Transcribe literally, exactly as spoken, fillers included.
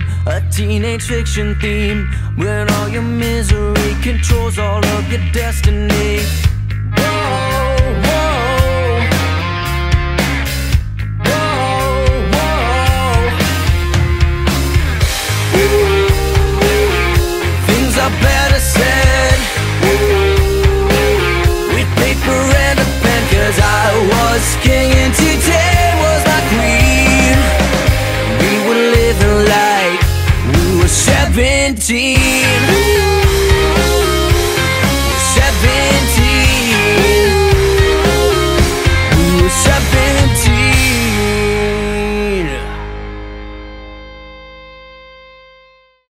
a teenage fiction theme, when all your misery controls all of your destiny.